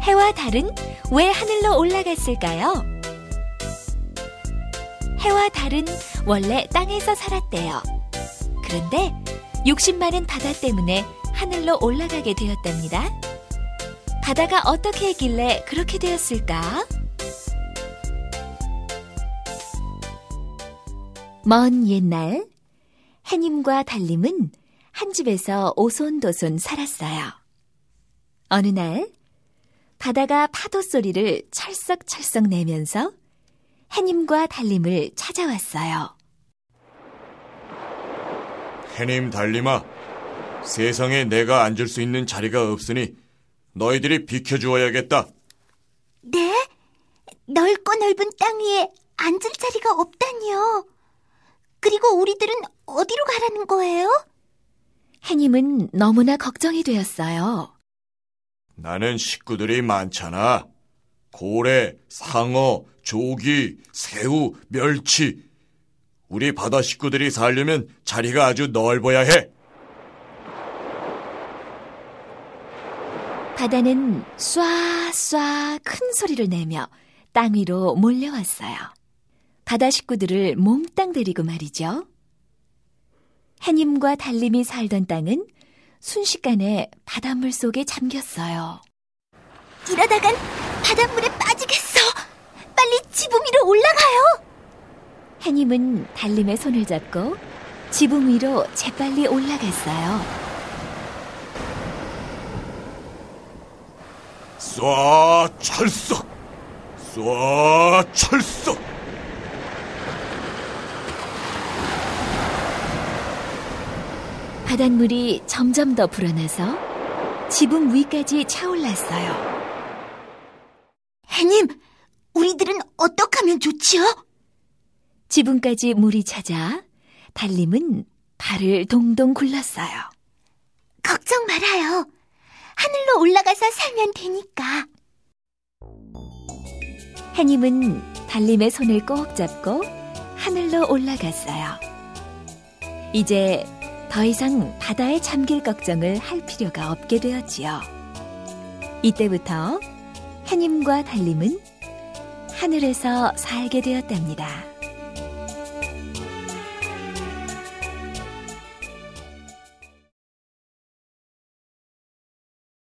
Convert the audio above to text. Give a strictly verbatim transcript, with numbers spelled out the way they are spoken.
해와 달은 왜 하늘로 올라갔을까요? 해와 달은 원래 땅에서 살았대요. 그런데 욕심 많은 바다 때문에 하늘로 올라가게 되었답니다. 바다가 어떻게 했길래 그렇게 되었을까? 먼 옛날, 해님과 달님은 한 집에서 오손도손 살았어요. 어느 날, 바다가 파도 소리를 철썩철썩 내면서 해님과 달님을 찾아왔어요. 해님, 달님아, 세상에 내가 앉을 수 있는 자리가 없으니 너희들이 비켜주어야겠다. 네? 넓고 넓은 땅 위에 앉을 자리가 없다니요. 그리고 우리들은 어디로 가라는 거예요? 해님은 너무나 걱정이 되었어요. 나는 식구들이 많잖아. 고래, 상어, 조기, 새우, 멸치. 우리 바다 식구들이 살려면 자리가 아주 넓어야 해. 바다는 쏴쏴 큰 소리를 내며 땅 위로 몰려왔어요. 바다 식구들을 몽땅 데리고 말이죠. 해님과 달님이 살던 땅은 순식간에 바닷물 속에 잠겼어요. 이러다간 바닷물에 빠지겠어. 빨리 지붕 위로 올라가요. 해님은 달님의 손을 잡고 지붕 위로 재빨리 올라갔어요. 쏴 철썩! 쏴 철썩! 바닷물이 점점 더 불어나서 지붕 위까지 차올랐어요. 해님, 우리들은 어떻게 하면 좋지요? 지붕까지 물이 찾아 달님은 발을 동동 굴렀어요. 걱정 말아요. 하늘로 올라가서 살면 되니까. 해님은 달님의 손을 꼭 잡고 하늘로 올라갔어요. 이제 더 이상 바다에 잠길 걱정을 할 필요가 없게 되었지요. 이때부터 해님과 달님은 하늘에서 살게 되었답니다.